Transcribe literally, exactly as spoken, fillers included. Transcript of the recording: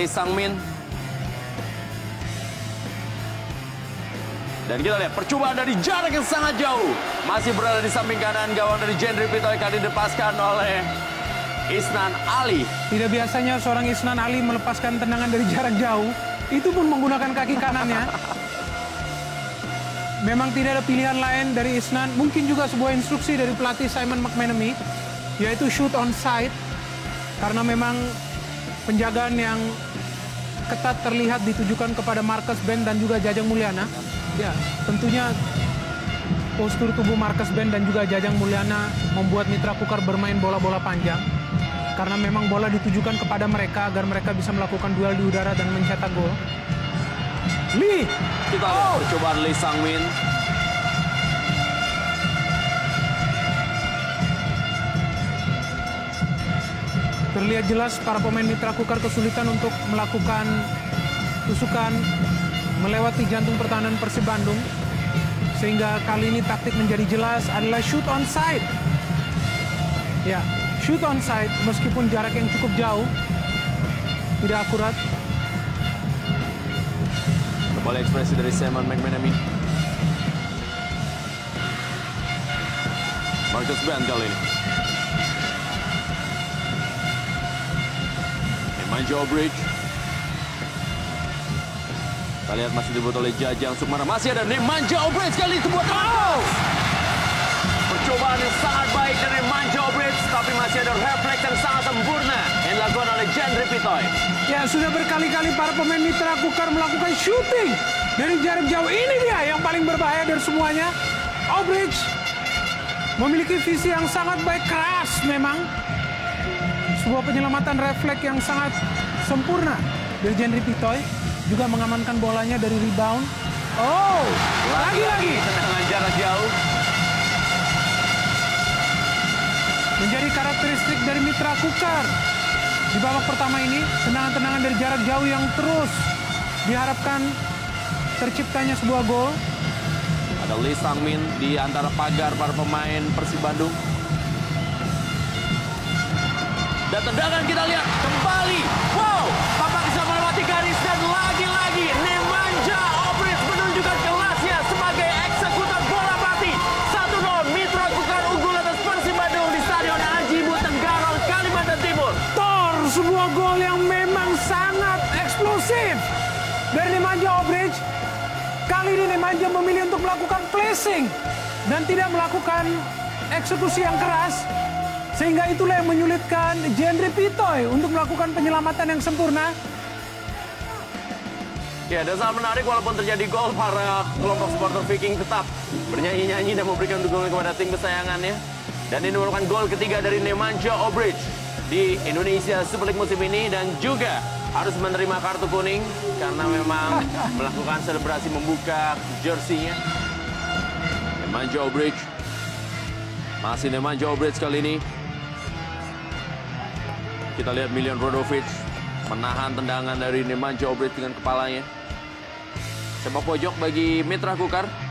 Lee Sang-min. Dan kita lihat percobaan dari jarak yang sangat jauh. Masih berada di samping kanan gawang dari Jendri Pitoy, kali dilepaskan oleh Isnan Ali. Tidak biasanya seorang Isnan Ali melepaskan tendangan dari jarak jauh. Itu pun menggunakan kaki kanannya. Memang tidak ada pilihan lain dari Isnan. Mungkin juga sebuah instruksi dari pelatih Simon McManamy, yaitu shoot on side. Karena memang penjagaan yang ketat terlihat ditujukan kepada Marcus Ben dan juga Jajang Mulyana. Ya, tentunya postur tubuh Marcus Ben dan juga Jajang Mulyana membuat Mitra Kukar bermain bola-bola panjang. Karena memang bola ditujukan kepada mereka agar mereka bisa melakukan duel di udara dan mencetak gol. Lee! Kita lihat oh. percobaan Lee Sang-min. Terlihat jelas para pemain Mitra Kukar kesulitan untuk melakukan tusukan melewati jantung pertahanan Persib Bandung. Sehingga kali ini taktik menjadi jelas adalah shoot on side. Ya, shoot on side meskipun jarak yang cukup jauh. Tidak akurat. Kembali ekspresi dari Simon McManamy. Marcus Ben kali ini. Nemanja Obrecht. Kita lihat masih dibuat oleh Jajang Sukmana. Masih ada Nemanja Obrecht kali itu buat oh! Percobaan yang sangat baik dari Nemanja Obrecht, tapi masih ada refleks yang sangat sempurna yang dilakukan oleh Jendri Pitoy. Ya, sudah berkali-kali para pemain Mitra Kukar melakukan shooting dari jarak jauh. Ini dia yang paling berbahaya dari semuanya. Obrecht memiliki visi yang sangat baik, keras memang. Sebuah penyelamatan refleks yang sangat sempurna dari Jendri Pitoy. Juga mengamankan bolanya dari rebound. Oh, lagi-lagi tendangan jarak jauh. Menjadi karakteristik dari Mitra Kukar. Di babak pertama ini, tendangan-tendangan dari jarak jauh yang terus diharapkan terciptanya sebuah gol. Ada Lee Sang-min di antara pagar para pemain Persib Bandung. Dan tendangan kita lihat kembali. Wow, Papa bisa melewati garis dan lagi-lagi Nemanja Obrecht menunjukkan kelasnya sebagai eksekutor bola mati. satu nol Mitra Kukar unggul atas Persib Bandung di Stadion Ajibu Tenggarong, Kalimantan Timur. Tor, sebuah gol yang memang sangat eksplosif dari Nemanja Obrecht. Kali ini Nemanja memilih untuk melakukan placing dan tidak melakukan eksekusi yang keras. Sehingga itulah yang menyulitkan Jendri Pitoy untuk melakukan penyelamatan yang sempurna. Ya, dan sangat menarik walaupun terjadi gol, para kelompok supporter Viking tetap bernyanyi-nyanyi dan memberikan dukungan kepada tim kesayangannya. Dan ini merupakan gol ketiga dari Nemanja Obrecht di Indonesia Super League musim ini, dan juga harus menerima kartu kuning karena memang melakukan selebrasi membuka jersinya. Nemanja Obrecht. Masih Nemanja Obrecht kali ini. Kita lihat Miljan Brozovic menahan tendangan dari Nemanja Obrecht dengan kepalanya. Sepak pojok bagi Mitra Kukar.